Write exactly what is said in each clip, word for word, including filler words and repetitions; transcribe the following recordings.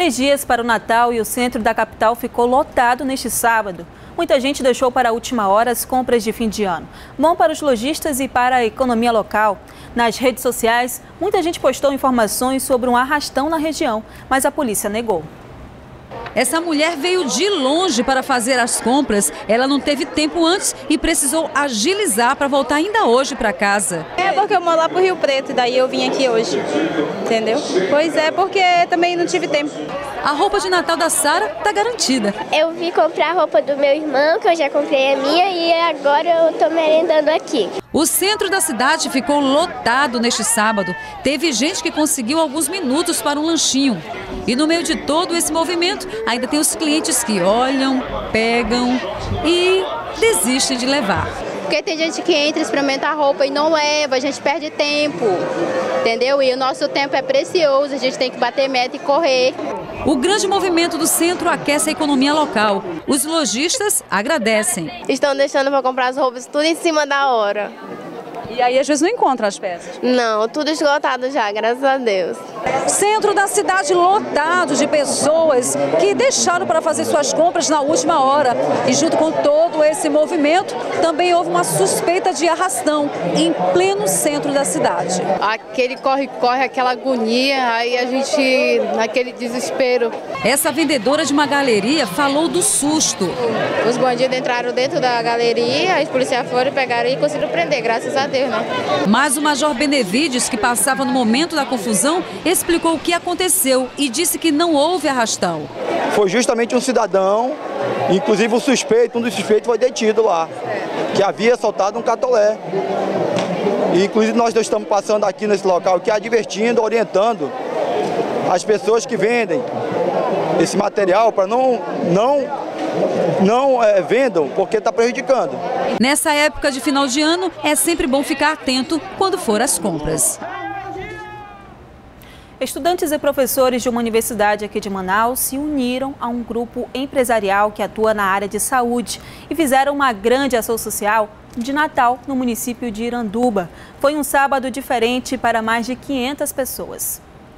Três dias para o Natal e o centro da capital ficou lotado neste sábado. Muita gente deixou para a última hora as compras de fim de ano. Bom para os lojistas e para a economia local. Nas redes sociais, muita gente postou informações sobre um arrastão na região, mas a polícia negou. Essa mulher veio de longe para fazer as compras. Ela não teve tempo antes e precisou agilizar para voltar ainda hoje para casa. É porque eu moro lá pro Rio Preto e daí eu vim aqui hoje, entendeu? Pois é, porque também não tive tempo. A roupa de Natal da Sara tá garantida. Eu vim comprar a roupa do meu irmão, que eu já comprei a minha, e agora eu tô merendando aqui. O centro da cidade ficou lotado neste sábado. Teve gente que conseguiu alguns minutos para um lanchinho. E no meio de todo esse movimento, ainda tem os clientes que olham, pegam e desistem de levar. Porque tem gente que entra, experimenta a roupa e não leva, a gente perde tempo, entendeu? E o nosso tempo é precioso, a gente tem que bater meta e correr. O grande movimento do centro aquece a economia local. Os lojistas agradecem. Estão deixando para comprar as roupas tudo em cima da hora. E aí às vezes não encontra as peças? Não, tudo esgotado já, graças a Deus. Centro da cidade lotado de pessoas que deixaram para fazer suas compras na última hora. E junto com todo esse movimento, também houve uma suspeita de arrastão em pleno centro da cidade. Aquele corre-corre, aquela agonia, aí a gente, naquele desespero. Essa vendedora de uma galeria falou do susto. Os bandidos entraram dentro da galeria, os policiais foram, pegaram e conseguiram prender, graças a Deus. Mas o Major Benevides, que passava no momento da confusão, explicou o que aconteceu e disse que não houve arrastão. Foi justamente um cidadão, inclusive o suspeito, um dos suspeitos foi detido lá, que havia soltado um catolé. E, inclusive nós estamos passando aqui nesse local, que advertindo, orientando as pessoas que vendem esse material para não, não, não é, vendam, porque está prejudicando. Nessa época de final de ano, é sempre bom ficar atento quando for às compras. Estudantes e professores de uma universidade aqui de Manaus se uniram a um grupo empresarial que atua na área de saúde e fizeram uma grande ação social de Natal no município de Iranduba. Foi um sábado diferente para mais de quinhentas pessoas.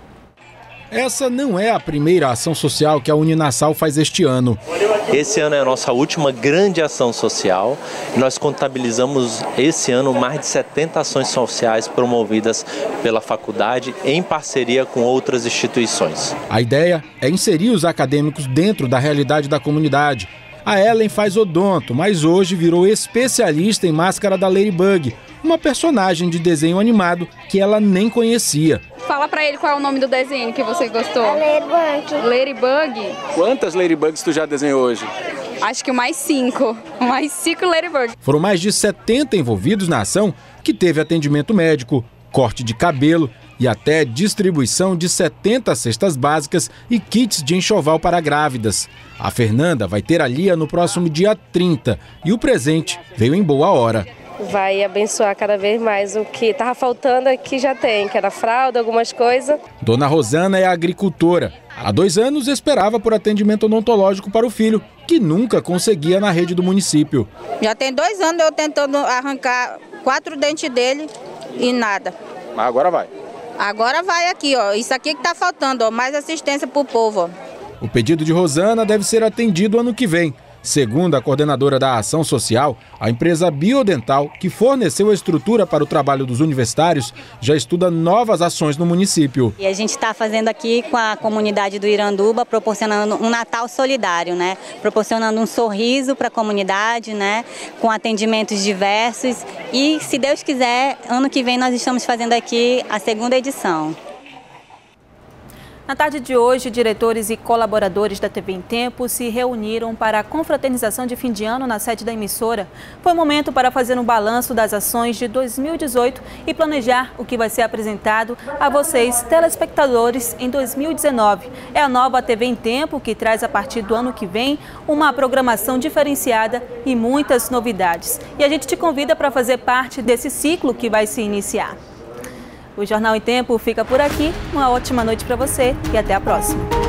Essa não é a primeira ação social que a Uninassal faz este ano. Esse ano é a nossa última grande ação social. Nós contabilizamos esse ano mais de setenta ações sociais promovidas pela faculdade em parceria com outras instituições. A ideia é inserir os acadêmicos dentro da realidade da comunidade. A Ellen faz odonto, mas hoje virou especialista em máscara da Ladybug, uma personagem de desenho animado que ela nem conhecia. Fala pra ele qual é o nome do desenho que você gostou. Ladybug. Ladybug? Quantas Ladybugs tu já desenhou hoje? Acho que mais cinco. Mais cinco Ladybug. Foram mais de setenta envolvidos na ação, que teve atendimento médico, corte de cabelo e até distribuição de setenta cestas básicas e kits de enxoval para grávidas. A Fernanda vai ter a Lia no próximo dia trinta e o presente veio em boa hora. Vai abençoar cada vez mais o que estava faltando aqui, já tem, que era fralda, algumas coisas. Dona Rosana é agricultora. Há dois anos esperava por atendimento odontológico para o filho, que nunca conseguia na rede do município. Já tem dois anos eu tentando arrancar quatro dentes dele e nada. Mas agora vai. Agora vai aqui, ó. Isso aqui que está faltando, ó, mais assistência para o povo. Ó. O pedido de Rosana deve ser atendido ano que vem. Segundo a coordenadora da ação social, a empresa Biodental, que forneceu a estrutura para o trabalho dos universitários, já estuda novas ações no município. E a gente está fazendo aqui com a comunidade do Iranduba, proporcionando um Natal solidário, né? Proporcionando um sorriso para a comunidade, né? Com atendimentos diversos. E, se Deus quiser, ano que vem nós estamos fazendo aqui a segunda edição. Na tarde de hoje, diretores e colaboradores da T V em Tempo se reuniram para a confraternização de fim de ano na sede da emissora. Foi um momento para fazer um balanço das ações de dois mil e dezoito e planejar o que vai ser apresentado a vocês, telespectadores, em dois mil e dezenove. É a nova T V em Tempo que traz a partir do ano que vem uma programação diferenciada e muitas novidades. E a gente te convida para fazer parte desse ciclo que vai se iniciar. O Jornal em Tempo fica por aqui. Uma ótima noite para você e até a próxima.